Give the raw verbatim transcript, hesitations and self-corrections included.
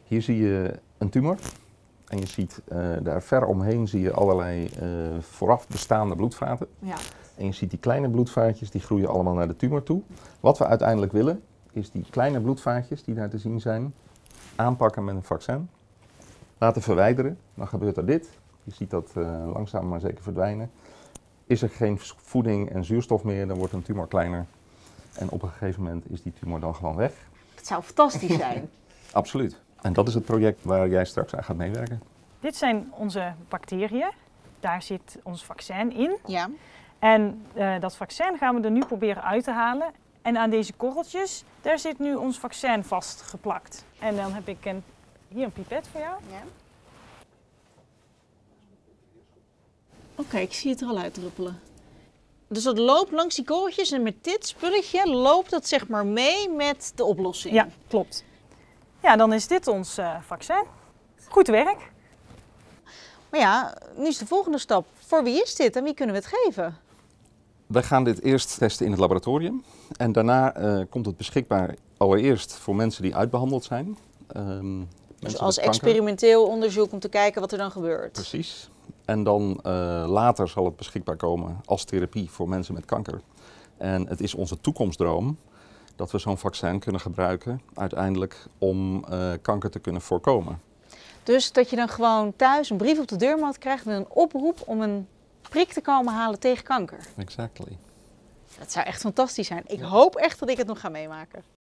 Hier zie je een tumor. En je ziet uh, daar ver omheen zie je allerlei uh, vooraf bestaande bloedvaten. Ja. En je ziet die kleine bloedvaatjes, die groeien allemaal naar de tumor toe. Wat we uiteindelijk willen, is die kleine bloedvaatjes die daar te zien zijn, aanpakken met een vaccin. Laten verwijderen, dan gebeurt er dit. Je ziet dat uh, langzaam maar zeker verdwijnen. Is er geen voeding en zuurstof meer, dan wordt een tumor kleiner. En op een gegeven moment is die tumor dan gewoon weg. Het zou fantastisch zijn. Absoluut. En dat is het project waar jij straks aan gaat meewerken. Dit zijn onze bacteriën. Daar zit ons vaccin in. Ja. En uh, dat vaccin gaan we er nu proberen uit te halen. En aan deze korreltjes, daar zit nu ons vaccin vastgeplakt. En dan heb ik een, hier een pipet voor jou. Ja. Oké, okay, ik zie het er al uitdruppelen. Dus dat loopt langs die korreltjes en met dit spulletje loopt dat zeg maar mee met de oplossing? Ja, klopt. Ja, dan is dit ons uh, vaccin. Goed werk. Maar ja, nu is de volgende stap. Voor wie is dit en wie kunnen we het geven? Wij gaan dit eerst testen in het laboratorium. En daarna uh, komt het beschikbaar allereerst voor mensen die uitbehandeld zijn. Um, dus als experimenteel onderzoek om te kijken wat er dan gebeurt? Precies. En dan uh, later zal het beschikbaar komen als therapie voor mensen met kanker. En het is onze toekomstdroom dat we zo'n vaccin kunnen gebruiken uiteindelijk om uh, kanker te kunnen voorkomen. Dus dat je dan gewoon thuis een brief op de deurmat krijgt met een oproep om een prik te komen halen tegen kanker. Exactly. Dat zou echt fantastisch zijn. Ik hoop echt dat ik het nog ga meemaken.